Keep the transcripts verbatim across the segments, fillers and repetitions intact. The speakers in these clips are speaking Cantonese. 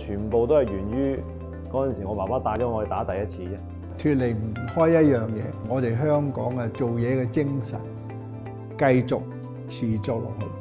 全部都係源於嗰陣時我爸爸帶咗我去打第一次啫。 脫離唔開一樣嘢，我哋香港嘅做嘢嘅精神，繼續持續落去。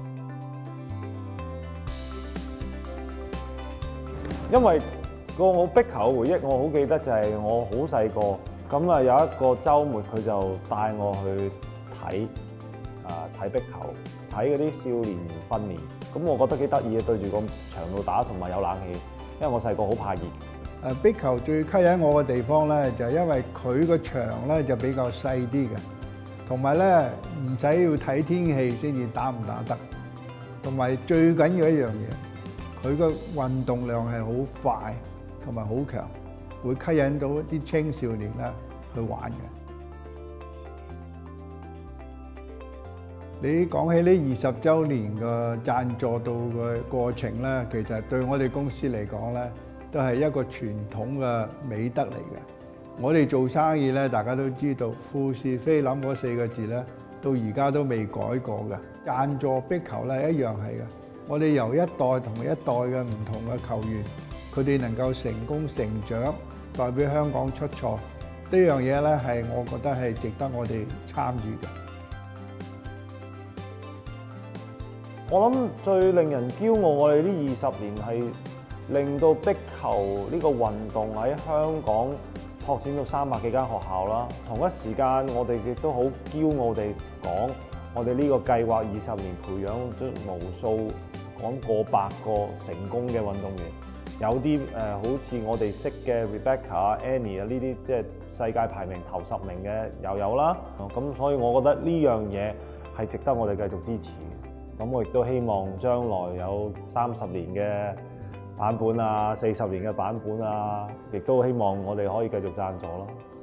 因為個我壁球嘅回憶，我好記得就係我好細個，咁啊有一個週末佢就帶我去睇啊睇壁球，睇嗰啲少年訓練，咁我覺得幾得意嘅，對住個場度打同埋有冷氣，因為我細個好怕熱。 誒壁球最吸引我嘅地方咧，就係因為佢個場咧就比較細啲嘅，同埋咧唔使要睇天氣先至打唔打得，同埋最緊要一樣嘢，佢個運動量係好快同埋好強，會吸引到啲青少年咧去玩嘅。你講起呢二十週年嘅贊助到嘅過程咧，其實對我哋公司嚟講咧，都係一個傳統嘅美德嚟嘅。我哋做生意咧，大家都知道富士菲林嗰四個字咧，到而家都未改過嘅。贊助壁球咧一樣係嘅。我哋由一代同一代嘅唔同嘅球員，佢哋能夠成功成長，代表香港出賽，呢樣嘢咧係我覺得係值得我哋參與嘅。 我諗最令人驕傲，我哋呢二十年係令到壁球呢個運動喺香港拓展到三百幾間學校啦。同一時間，我哋亦都好驕傲地講，我哋呢個計劃二十年培養咗無數講過百個成功嘅運動員。有啲誒、呃、好似我哋識嘅 Rebecca、Annie 啊呢啲，即係世界排名頭十名嘅又有啦。咁所以我覺得呢樣嘢係值得我哋繼續支持。咁我亦都希望將來有三十年嘅版本啊，四十年嘅版本啊，亦都希望我哋可以繼續贊助咯。